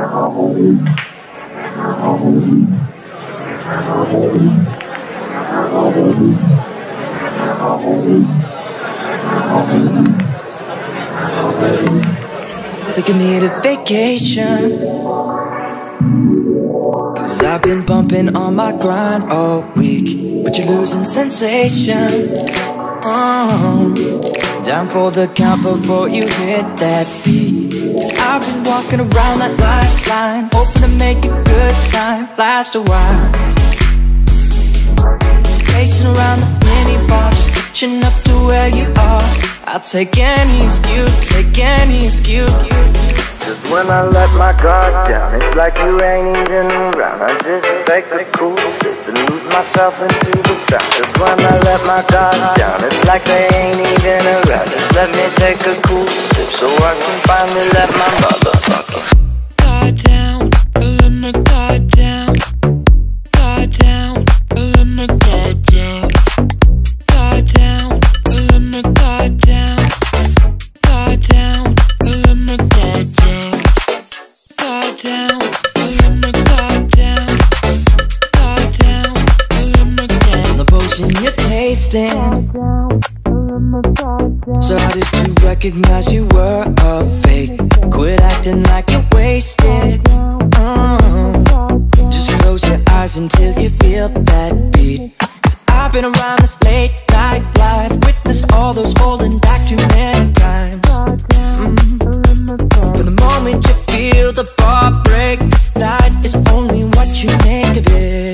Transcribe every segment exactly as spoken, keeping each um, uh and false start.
Think I need a vacation, cause I've been bumping on my grind all week, but you're losing sensation. Oh, down for the count before you hit that beat, cause I've been walking around that lifeline, hoping to make a good time last a while. Pacing around the mini bar, just catching up to where you are. I'll take any excuse, take any excuse. Cause when I let my guard down, it's like you ain't even around. I just take a cool sip and lose myself into the sound. Cause when I let my guard down, it's like they ain't even around. Just let me take a cool sip so I can finally let my motherfucking guard down, let my guard down. Guard down, let my guard down. Guard down, let my guard down. Guard down, let my guard down. Guard down, let my guard down. Guard down, let my guard. On the potion you're tasting, started to recognize you were a fake. Quit acting like you're wasted. Oh, just close your eyes until you feel that beat. Cause I've been around this late night life, witnessed all those holding back too many times. mm. From the moment you feel the bar break, this night is only what you make of it.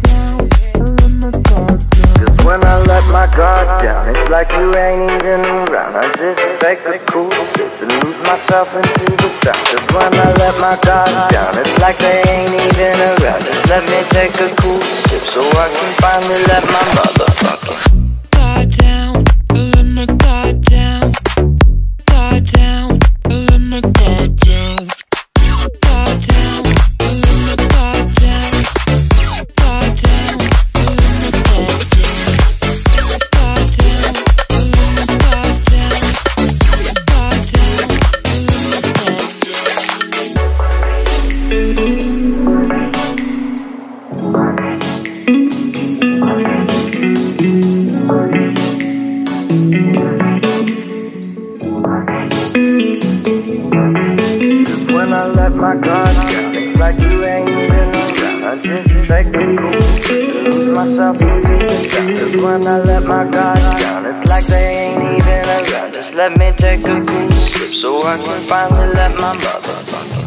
Cause when I let my guard down, it's like you ain't even around. I just take a cool sip and lose myself into the sound. Cause when I let my guard down, it's like they ain't even around. Just let me take a cool sip so I can finally let my motherfucking guard down, let my guard down. Guard down, let my guard down. Guard down, let my guard down. Guard down, let my guard down. Guard down, let my guard down. Guard down, let my When I let my guard down, it's like you ain't even around. I just take a cool sip and lose myself into the sound. Cause when I let my guard down, it's like they ain't even around. Just let me take a cool sip so I can finally let my motherfucking